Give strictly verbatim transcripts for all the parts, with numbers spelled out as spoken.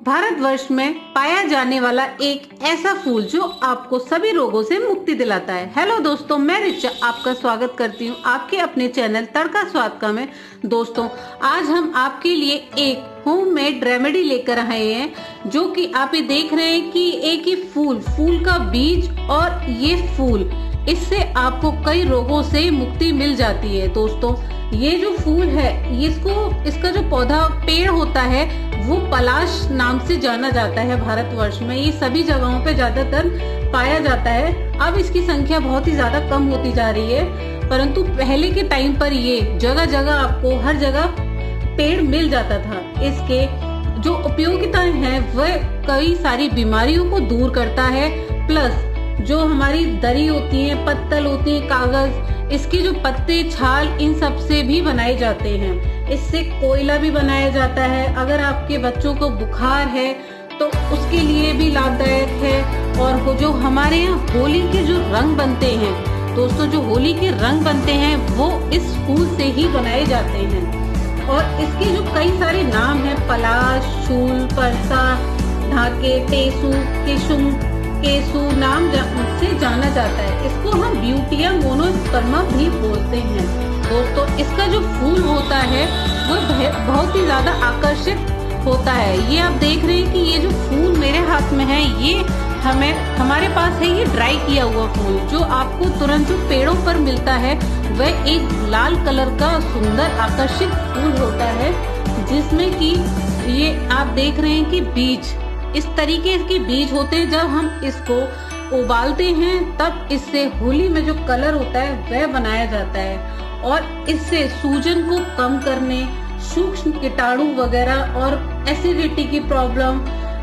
भारतवर्ष में पाया जाने वाला एक ऐसा फूल जो आपको सभी रोगों से मुक्ति दिलाता है। हेलो दोस्तों, मैं रिचा आपका स्वागत करती हूँ आपके अपने चैनल तड़का स्वाद का में। दोस्तों, आज हम आपके लिए एक होममेड रेमेडी लेकर आए हैं, जो कि आप ये देख रहे हैं कि एक ही फूल फूल का बीज और ये फूल, इससे आपको कई रोगों से मुक्ति मिल जाती है। दोस्तों, ये जो फूल है, इसको इसका जो पौधा पेड़ होता है वो पलाश नाम से जाना जाता है। भारतवर्ष में ये सभी जगहों पे ज्यादातर पाया जाता है। अब इसकी संख्या बहुत ही ज्यादा कम होती जा रही है, परंतु पहले के टाइम पर ये जगह जगह आपको हर जगह पेड़ मिल जाता था। इसके जो उपयोगिताएं हैं वह कई सारी बीमारियों को दूर करता है। प्लस जो हमारी दरी होती है, पत्तल होती है, कागज, इसके जो पत्ते, छाल, इन सब से भी बनाए जाते हैं। इससे कोयला भी बनाया जाता है। अगर आपके बच्चों को बुखार है तो उसके लिए भी लाभदायक है। और जो हमारे यहाँ होली के जो रंग बनते हैं दोस्तों, जो होली के रंग बनते हैं वो इस फूल से ही बनाए जाते हैं। और इसके जो कई सारे नाम हैं, पलाश, शूल, परसा, ढाके, टेसू, केशुम, केसू नाम जा, से जाना जाता है। इसको हम ब्यूटिया मोनोस्पर्मा भी बोलते हैं। दोस्तों, इसका जो फूल होता है वो बहुत ही ज्यादा आकर्षक होता है। ये आप देख रहे हैं कि ये जो फूल मेरे हाथ में है, ये हमें हमारे पास है ये ड्राई किया हुआ फूल, जो आपको तुरंत जो पेड़ों पर मिलता है वह एक लाल कलर का सुंदर आकर्षक फूल होता है, जिसमें कि ये आप देख रहे हैं कि बीज इस तरीके के बीज होते हैं। जब हम इसको उबालते हैं तब इससे होली में जो कलर होता है वह बनाया जाता है। और इससे सूजन को कम करने, सूक्ष्म कीटाणु वगैरह और एसिडिटी की प्रॉब्लम,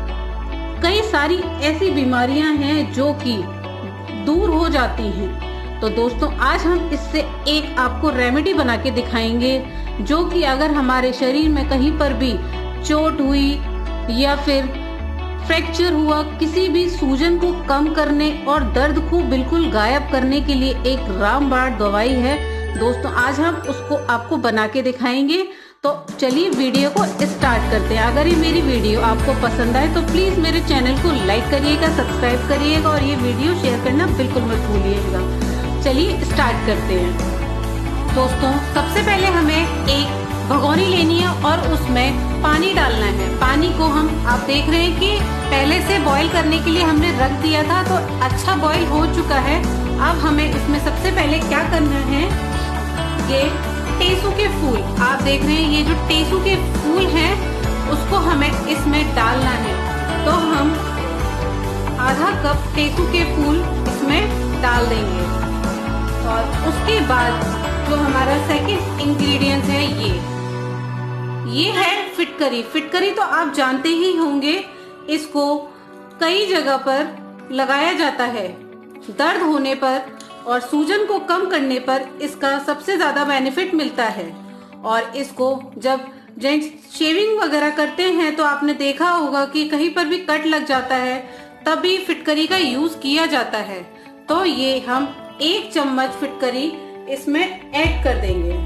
कई सारी ऐसी बीमारियां हैं जो कि दूर हो जाती हैं। तो दोस्तों, आज हम इससे एक आपको रेमेडी बना के दिखाएंगे, जो कि अगर हमारे शरीर में कहीं पर भी चोट हुई या फिर फ्रैक्चर हुआ, किसी भी सूजन को कम करने और दर्द को बिल्कुल गायब करने के लिए एक रामबाण दवाई है। दोस्तों, आज हम उसको आपको बना के दिखाएंगे। तो चलिए वीडियो को स्टार्ट करते हैं। अगर ये मेरी वीडियो आपको पसंद आए तो प्लीज मेरे चैनल को लाइक करिएगा, सब्सक्राइब करिएगा और ये वीडियो शेयर करना बिल्कुल मत भूलिएगा। चलिए स्टार्ट करते हैं। दोस्तों, सबसे पहले हमें एक भगोनी लेनी है और उसमें पानी डालना है। पानी को हम आप देख रहे हैं कि पहले से बॉईल करने के लिए हमने रख दिया था, तो अच्छा बॉईल हो चुका है। अब हमें इसमें सबसे पहले क्या करना है, ये टेसू के फूल आप देख रहे हैं, ये जो टेसू के फूल हैं उसको हमें इसमें डालना है। तो हम आधा कप टेसू के फूल इसमें डाल देंगे। और उसके बाद जो हमारा सेकंड इंग्रेडिएंट है ये ये है फिटकरी। फिटकरी तो आप जानते ही होंगे, इसको कई जगह पर लगाया जाता है। दर्द होने पर और सूजन को कम करने पर इसका सबसे ज्यादा बेनिफिट मिलता है। और इसको जब जेंट्स शेविंग वगैरह करते हैं तो आपने देखा होगा कि कहीं पर भी कट लग जाता है, तभी फिटकरी का यूज किया जाता है। तो ये हम एक चम्मच फिटकरी इसमें ऐड कर देंगे।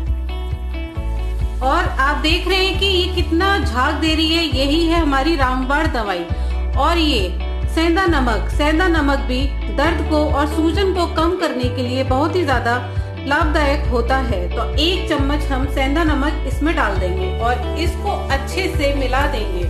और आप देख रहे हैं कि ये कितना झाग दे रही है, यही है हमारी रामबाण दवाई। और ये सेंधा नमक, सेंधा नमक भी दर्द को और सूजन को कम करने के लिए बहुत ही ज्यादा लाभदायक होता है। तो एक चम्मच हम सेंधा नमक इसमें डाल देंगे और इसको अच्छे से मिला देंगे।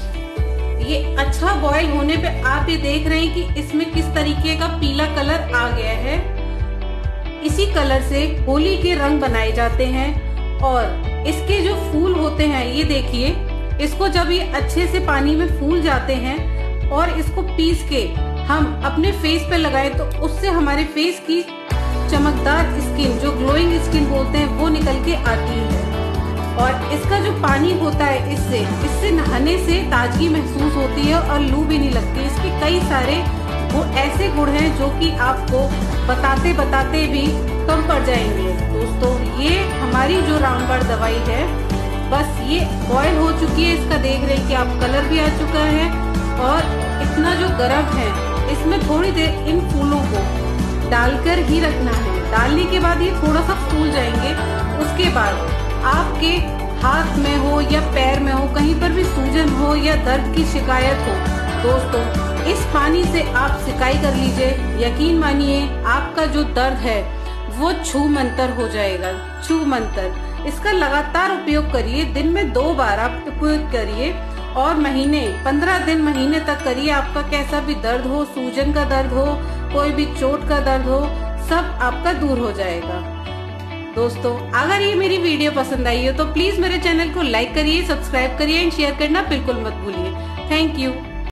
ये अच्छा बॉईल होने पे आप ये देख रहे हैं कि इसमें किस तरीके का पीला कलर आ गया है। इसी कलर से होली के रंग बनाए जाते हैं। और इसके जो फूल होते हैं, ये देखिए, इसको जब ये अच्छे से पानी में फूल जाते हैं और इसको पीस के हम अपने फेस पे लगाएं तो उससे हमारे फेस की चमकदार स्किन, जो ग्लोइंग स्किन बोलते हैं, वो निकल के आती है। और इसका जो पानी होता है, इससे इससे नहाने से ताजगी महसूस होती है और लू भी नहीं लगती। इसके कई सारे वो ऐसे गुण हैं जो कि आपको बताते बताते भी कम पड़ जाएंगे। दोस्तों, ये हमारी जो रामबाण दवाई है, बस ये बॉयल हो चुकी है। इसका देख रहे हैं कि आप कलर भी आ चुका है और इतना जो गर्म है, इसमें थोड़ी देर इन फूलों को डालकर ही रखना है। डालने के बाद ये थोड़ा सा फूल जाएंगे। उसके बाद आपके हाथ में हो या पैर में हो, कहीं पर भी सूजन हो या दर्द की शिकायत हो, दोस्तों इस पानी से आप सिकाई कर लीजिए। यकीन मानिए आपका जो दर्द है वो छू मंतर हो जाएगा, छू मंतर। इसका लगातार उपयोग करिए, दिन में दो बार आप उपयोग करिए और महीने पंद्रह दिन महीने तक करिए। आपका कैसा भी दर्द हो, सूजन का दर्द हो, कोई भी चोट का दर्द हो, सब आपका दूर हो जाएगा। दोस्तों अगर ये मेरी वीडियो पसंद आई हो तो प्लीज मेरे चैनल को लाइक करिए, सब्सक्राइब करिए एंड शेयर करना बिल्कुल मत भूलिए। Thank you.